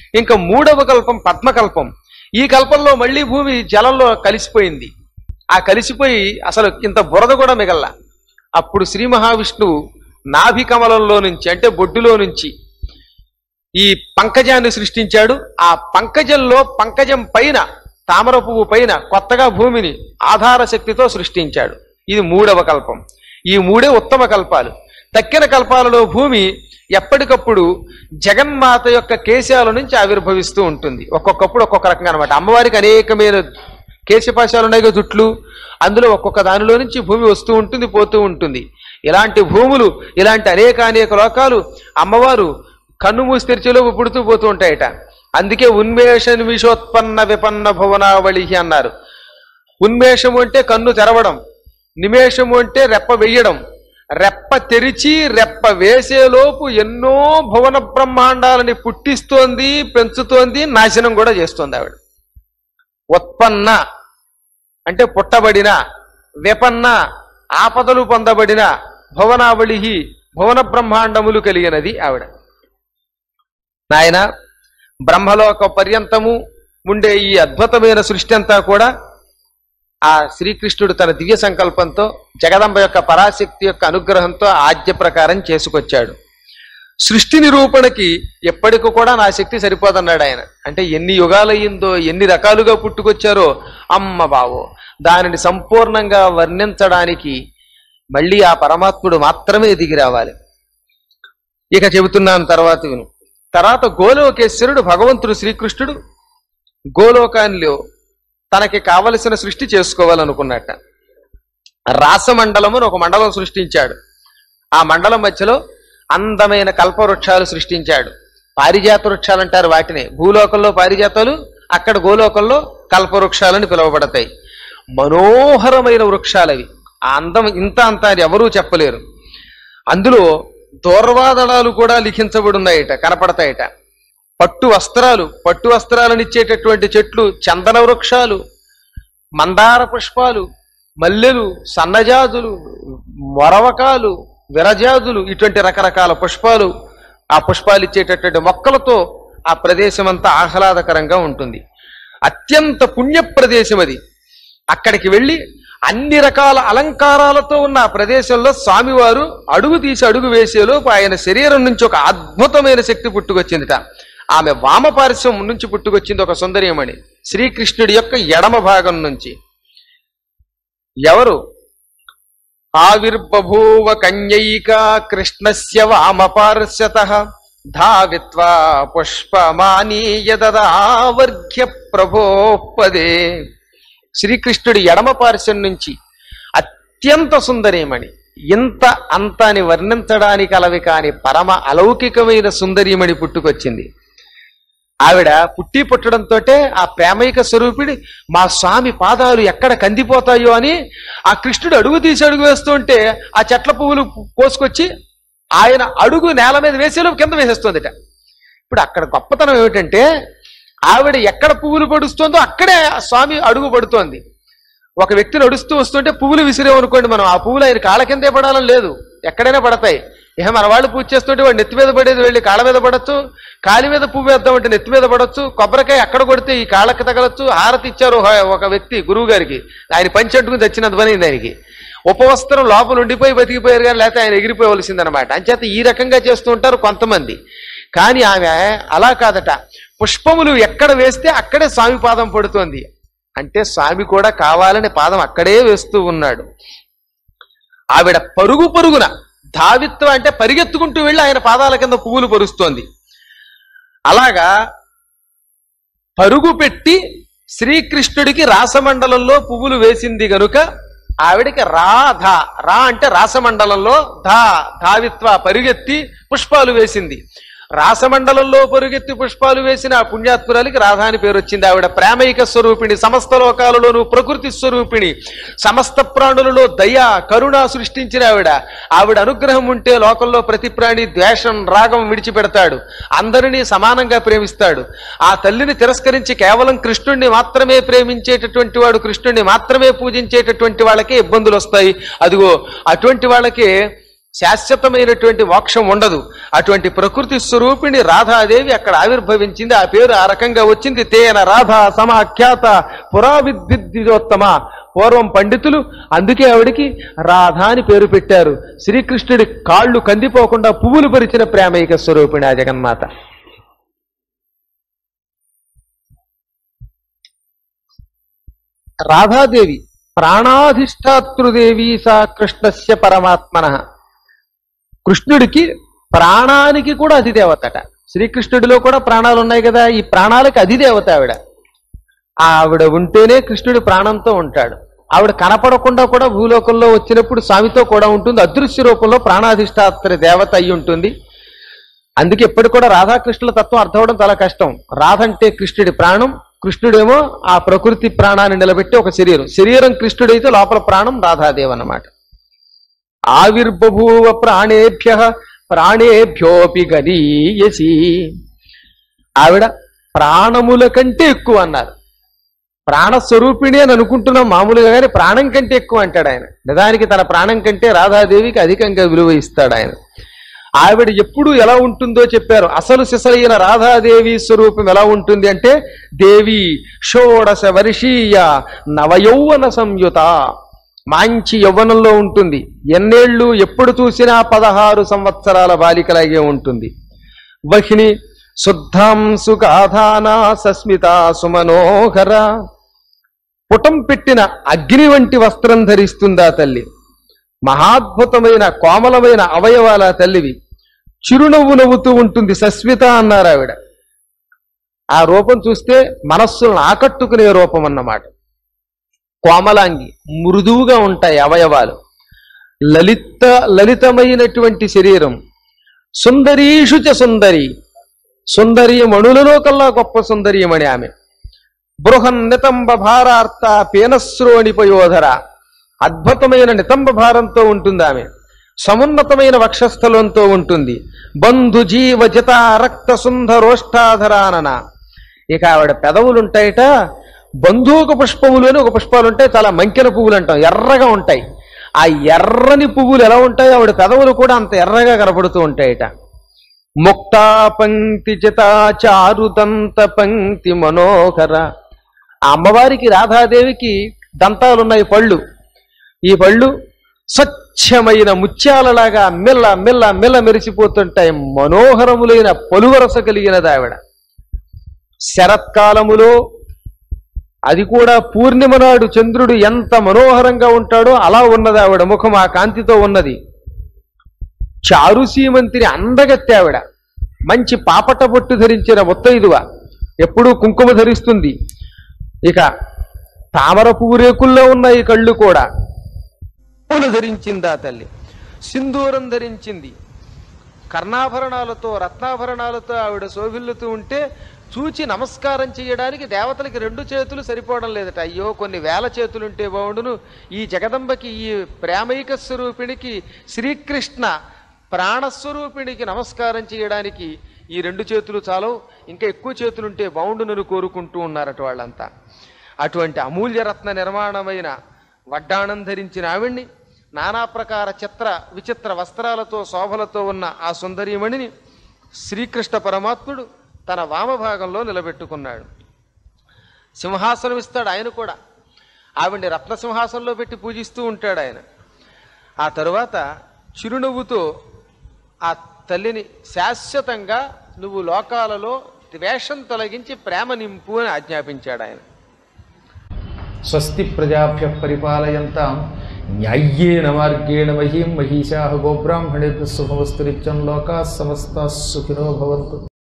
ఇంకా మూడవ కల్పం పద్మకల్పం. ఈ కల్పంలో మళ్ళీ భూమి జలంలో కలిసిపోయింది. ఆ కలిసిపోయి అసలు ఇంత బురద కూడా మిగల్ల. అప్పుడు శ్రీ మహావిష్ణువు నాభి కమలంలో నుంచి అంటే బొడ్డులో నుంచి ఈ పంకజాన్ని సృష్టించాడు. ఆ పంకజంలో పంకజం పైన తామర పువ్వు పైన కొత్తగా భూమిని ఆధార శక్తితో సృష్టించాడు. ఇది మూడవ కల్పం. ఈ మూడే ఉత్తమ కల్పాలు. తక్కిన కల్పాలలో భూమి ఎప్పటికప్పుడు జగన్మాత యొక్క కేశాల నుంచి ఆవిర్భవిస్తూ ఉంటుంది. ఒక్కొక్కప్పుడు ఒక్కొక్క రకంగా అనమాట. అమ్మవారికి అనేకమైన కేశపాశాలు ఉన్నాయి జుట్లు, అందులో ఒక్కొక్క దానిలో నుంచి భూమి వస్తూ ఉంటుంది, పోతూ ఉంటుంది. ఇలాంటి భూములు, ఇలాంటి అనేక లోకాలు అమ్మవారు కన్ను మూసి తెరిచేలోపు పుడుతూ పోతూ ఉంటాయట. అందుకే ఉన్మేష నిమిషోత్పన్న విపన్న భువనావళి అన్నారు. ఉన్మేషము అంటే కన్ను తెరవడం, నిమేషము అంటే రెప్ప వెయ్యడం. రెప్ప తెరిచి రెప్ప వేసేలోపు ఎన్నో భువన బ్రహ్మాండాలని పుట్టిస్తోంది, పెంచుతోంది, నాశనం కూడా చేస్తోంది ఆవిడ. ఉత్పన్న అంటే పుట్టబడిన, విపన్న ఆపదలు పొందబడిన, భువనావళి భువన బ్రహ్మాండములు కలిగినది ఆవిడ. నాయన బ్రహ్మలోక పర్యంతము ఉండే ఈ అద్భుతమైన సృష్టి అంతా కూడా ఆ శ్రీకృష్ణుడు తన దివ్య సంకల్పంతో జగదంబ యొక్క పరాశక్తి యొక్క అనుగ్రహంతో ఆజ్ఞ ప్రకారం చేసుకొచ్చాడు. సృష్టి నిరూపణకి ఎప్పటికీ కూడా నా శక్తి సరిపోదన్నాడు ఆయన. అంటే ఎన్ని యుగాలయ్యిందో, ఎన్ని రకాలుగా పుట్టుకొచ్చారో అమ్మ బావో, దానిని సంపూర్ణంగా వర్ణించడానికి మళ్ళీ ఆ పరమాత్ముడు మాత్రమే దిగి రావాలి. ఇక చెబుతున్నాను తర్వాత విను. తర్వాత గోలోకేశ్వరుడు భగవంతుడు శ్రీకృష్ణుడు గోలోకానిలో తనకి కావలసిన సృష్టి చేసుకోవాలనుకున్నట్ట. రాసమండలమును ఒక మండలం సృష్టించాడు. ఆ మండలం మధ్యలో అందమైన కల్పవృక్షాలు సృష్టించాడు. పారిజాత వృక్షాలు అంటారు వాటిని. భూలోకంలో పారిజాతాలు, అక్కడ గోలోకంలో కల్పవృక్షాలని పిలువబడతాయి. మనోహరమైన వృక్షాలవి. ఆ అందం ఇంత అంత అని ఎవరూ చెప్పలేరు. అందులో దూర్వాదళాలు కూడా లిఖించబడున్నాయట, కనపడతాయట. పట్టు వస్త్రాలను ఇచ్చేటటువంటి చెట్లు, చందన వృక్షాలు, మందార పుష్పాలు, మల్లెలు, సన్నజాజులు, మొరవకాలు, విరజాజులు, ఇటువంటి రకరకాల పుష్పాలు, ఆ పుష్పాలు ఇచ్చేటటువంటి మొక్కలతో ఆ ప్రదేశం అంతా ఆహ్లాదకరంగా ఉంటుంది. అత్యంత పుణ్య ప్రదేశం అది. అక్కడికి వెళ్ళి అన్ని రకాల అలంకారాలతో ఉన్న ఆ ప్రదేశంలో స్వామివారు అడుగు తీసి అడుగు వేసేలోపు ఆయన శరీరం నుంచి ఒక అద్భుతమైన శక్తి పుట్టుకొచ్చిందిట. ఆమె వామపార్శ్వం నుంచి పుట్టుకొచ్చింది ఒక సుందరీమణి, శ్రీకృష్ణుడి యొక్క ఎడమ భాగం నుంచి. ఎవరు? ఆవిర్బభూవ కన్యైకా కృష్ణస్య వామపార్శ్వతః ధావిత్వా పుష్పమానీయ దదావర్ఘ్య ప్రభోపదే. శ్రీకృష్ణుడి ఎడమ పార్శ్వం నుంచి అత్యంత సుందరీమణి, ఇంత అంతాని వర్ణించడానికి అలవి కాని పరమ అలౌకికమైన సుందరీమణి పుట్టుకొచ్చింది. ఆవిడ పుట్టడంతో ఆ ప్రేమైక స్వరూపిడి మా స్వామి పాదాలు ఎక్కడ కందిపోతాయో అని ఆ కృష్ణుడు అడుగు తీసి అడుగు వేస్తుంటే ఆ చెట్ల పువ్వులు కోసుకొచ్చి ఆయన అడుగు నేల మీద వేసేలోపు కింద వేసేస్తుందిట. ఇప్పుడు అక్కడ గొప్పతనం ఏమిటంటే ఆవిడ ఎక్కడ పువ్వులు పడుస్తుందో అక్కడే స్వామి అడుగు పడుతోంది. ఒక వ్యక్తి నడుస్తూ వస్తుంటే పువ్వులు విసిరేమనుకోండి మనం, ఆ పువ్వులు ఆయన కాళ్ళ కిందే పడాలని లేదు, ఎక్కడైనా పడతాయి. మన వాళ్ళు పూజ చేస్తుంటే వాడు నెత్తి మీద పడేది వెళ్ళి కాళ్ళ మీద పడచ్చు, కాలి మీద పువ్వు వేద్దామంటే నెత్తి మీద పడవచ్చు, కొబ్బరికాయ అక్కడ కొడితే ఈ కాళ్ళకి తగలచ్చు. హారతి ఇచ్చారు ఒక వ్యక్తి గురువు గారికి, ఆయన పంచెట్టుకుని తెచ్చినంత పని దానికి. ఉపవస్త్రం లోపల ఉండిపోయి బతికిపోయారు కానీ లేకపోతే ఆయన ఎగిరిపోవలసిందనమాట. అంచేత ఈ రకంగా చేస్తూ ఉంటారు కొంతమంది. కానీ ఆమె అలా కాదట. పుష్పములు ఎక్కడ వేస్తే అక్కడే స్వామి పాదం పడుతోంది. అంటే స్వామి కూడా కావాలని పాదం అక్కడే వేస్తూ ఉన్నాడు. ఆవిడ పరుగున ధావిత్వం అంటే పరిగెత్తుకుంటూ వెళ్ళి ఆయన పాదాల కింద పువ్వులు పరుస్తోంది. అలాగా పరుగు పెట్టి శ్రీకృష్ణుడికి రాసమండలంలో పువ్వులు వేసింది గనుక ఆవిడికి రా అంటే రాసమండలంలో ధావిత్వ పరిగెత్తి పుష్పాలు వేసింది. రాసమండలంలో పరుగెత్తి పుష్పాలు వేసిన ఆ పుణ్యాత్మురాలికి రాధ అని పేరు వచ్చింది. ఆవిడ ప్రేమైక స్వరూపిణి, సమస్త లోకాలలోనూ ప్రకృతి స్వరూపిణి, సమస్త ప్రాణులలో దయ కరుణ సృష్టించిన ఆవిడ అనుగ్రహం ఉంటే లోకంలో ప్రతి ప్రాణి ద్వేషం రాగం విడిచిపెడతాడు, అందరినీ సమానంగా ప్రేమిస్తాడు. ఆ తల్లిని తిరస్కరించి కేవలం కృష్ణుణ్ణి మాత్రమే ప్రేమించేటటువంటి వాడు, కృష్ణుణ్ణి మాత్రమే పూజించేటటువంటి వాళ్ళకే ఇబ్బందులు వస్తాయి. అదిగో అటువంటి వాళ్ళకే శాశ్వతమైనటువంటి మోక్షం ఉండదు. అటువంటి ప్రకృతి స్వరూపిణి రాధాదేవి అక్కడ ఆవిర్భవించింది. ఆ పేరు ఆ రకంగా వచ్చింది. తేన రాధా సమాఖ్యాత పురావిద్విద్యోత్తమ. పూర్వం పండితులు అందుకే ఆవిడికి రాధ అని పేరు పెట్టారు. శ్రీకృష్ణుడి కాళ్ళు కందిపోకుండా పువ్వులు పరిచిన ప్రేమైక స్వరూపిణి ఆ జగన్మాత. రాధాదేవి ప్రాణాధిష్టాతృదేవి సా కృష్ణస్య పరమాత్మన. కృష్ణుడికి ప్రాణానికి కూడా అధిదేవతట. శ్రీకృష్ణుడిలో కూడా ప్రాణాలు ఉన్నాయి కదా, ఈ ప్రాణాలకి అధిదేవత ఆవిడ. ఆవిడ ఉంటేనే కృష్ణుడి ప్రాణంతో ఉంటాడు. ఆవిడ కనపడకుండా కూడా భూలోకంలో వచ్చినప్పుడు స్వామితో కూడా ఉంటుంది. అదృశ్య రూపంలో ప్రాణాధిష్టాత్ర దేవత అయి ఉంటుంది. అందుకే ఎప్పటికి కూడా రాధాకృష్ణుల తత్వం అర్థం అవడం చాలా కష్టం. రాధ అంటే కృష్ణుడి ప్రాణం, కృష్ణుడేమో ఆ ప్రకృతి ప్రాణాన్ని నిలబెట్టి ఒక శరీరం కృష్ణుడైతే లోపల ప్రాణం రాధాదేవి అన్నమాట. ఆవిర్బభూవ ప్రాణేభ్య ప్రాణేభ్యోపి గరీయసి. ఆవిడ ప్రాణముల కంటే ఎక్కువ అన్నారు. ప్రాణస్వరూపిణి అని అనుకుంటున్నాం మామూలుగా, కానీ ప్రాణం కంటే ఎక్కువ అంటాడు ఆయన. నిజానికి తన ప్రాణం కంటే రాధాదేవికి అధికంగా విలువ ఇస్తాడు ఆయన. ఆవిడ ఎప్పుడు ఎలా ఉంటుందో చెప్పారు. అసలు సిసలైన రాధాదేవి స్వరూపం ఎలా ఉంటుంది అంటే, దేవి షోడశ వర్షీయ నవయౌవన సంయుత. మంచి యవ్వనంలో ఉంటుంది. ఎన్నేళ్లు ఎప్పుడు చూసినా 16 సంవత్సరాల బాలికలాగే ఉంటుంది. వహిని శుద్ధాం సుగాధానా సస్మిత సుమనోహర. పుటం పెట్టిన అగ్ని వంటి వస్త్రం ధరిస్తుందా తల్లి. మహాద్భుతమైన కోమలమైన అవయవాల తల్లివి. చిరునవ్వు నవ్వుతూ ఉంటుంది. సస్మిత అన్నారు ఆవిడ. ఆ రూపం చూస్తే మనస్సులను ఆకట్టుకునే రూపం అన్నమాట. కోమలాంగి, మృదువుగా ఉంటాయి అవయవాలు. లలితమైనటువంటి శరీరం. సుందరీషుచ సుందరి. సుందరీమణులలో కల్లా గొప్ప సుందరీమణి ఆమె. బృహన్ నితంబ భారార్త పేనశ్రోణిపయోధర. అద్భుతమైన నితంబ భారంతో ఉంటుంది ఆమె. సమున్నతమైన వక్షస్థలంతో ఉంటుంది. బంధు జీవ జత రక్త సుందరోష్టాధరానన. ఇక ఆవిడ పెదవులుంటాయిట. బంధువుక పుష్పములు అని ఒక పుష్పాలు ఉంటాయి, చాలా మంకెన పువ్వులు అంటాం, ఎర్రగా ఉంటాయి. ఆ ఎర్రని పువ్వులు ఎలా ఉంటాయో ఆవిడ పెదవులు కూడా అంత ఎర్రగా కనపడుతూ ఉంటాయిట. ముక్తా పంక్తి జత చారుదంత పంక్తి మనోహర. ఆ అమ్మవారికి రాధాదేవికి దంతాలున్నాయి, పళ్ళు. ఈ పళ్ళు స్వచ్ఛమైన ముత్యాలలాగా మెల్ల మెల్ల మెల్ల మెరిసిపోతుంటాయి. మనోహరములైన పలువరస కలిగినది ఆవిడ. శరత్కాలములో, అది కూడా పూర్ణిమ నాడు చంద్రుడు ఎంత మనోహరంగా ఉంటాడో అలా ఉన్నది ఆవిడ ముఖం. ఆ కాంతితో ఉన్నది. చారుసీమంతిని అందగత్తే ఆవిడ. మంచి పాపట బొట్టు ధరించిన ముత్తైదువ. ఎప్పుడూ కుంకుమ ధరిస్తుంది. ఇక తామర పువ్వు రేకుల్లో ఉన్న ఈ కళ్ళు కూడా ధరించింది ఆ తల్లి. సింధూరం ధరించింది. కర్ణాభరణాలతో రత్నాభరణాలతో ఆవిడ శోభిల్లుతూ ఉంటే చూచి నమస్కారం చేయడానికి దేవతలకి 2 చేతులు సరిపోవడం లేదట. అయ్యో, కొన్ని వేల చేతులుంటే బాగుండును. ఈ జగదంబకి, ఈ ప్రేమైక స్వరూపిణికి, శ్రీకృష్ణ ప్రాణస్వరూపిణికి నమస్కారం చేయడానికి ఈ 2 చేతులు చాలు, ఇంకా ఎక్కువ చేతులుంటే బాగుండునని కోరుకుంటూ ఉన్నారట వాళ్ళంతా. అటువంటి అమూల్యరత్న నిర్మాణమైన వడ్డాణం ధరించిన ఆవిడ్ని, నానా ప్రకార చిత్ర విచిత్ర వస్త్రాలతో శోభలతో ఉన్న ఆ సుందరీమణిని శ్రీకృష్ణ పరమాత్ముడు తన వామభాగంలో నిలబెట్టుకున్నాడు. సింహాసనం ఇస్తాడు ఆయన కూడా. ఆవిడ్ని రత్న సింహాసనంలో పెట్టి పూజిస్తూ ఉంటాడు ఆయన. ఆ తరువాత చిరునవ్వుతో ఆ తల్లిని శాశ్వతంగా నువ్వు లోకాలలో ద్వేషం తొలగించి ప్రేమ నింపు అని ఆజ్ఞాపించాడు ఆయన. స్వస్తి ప్రజాభ్య పరిపాలయంతాం న్యాయ్యేన మార్గేణ మహీం మహిషాః గోబ్రాహ్మణేభ్యః శుభమస్తు నిత్యం. లోకాః సమస్తాః సుఖినో భవంతు.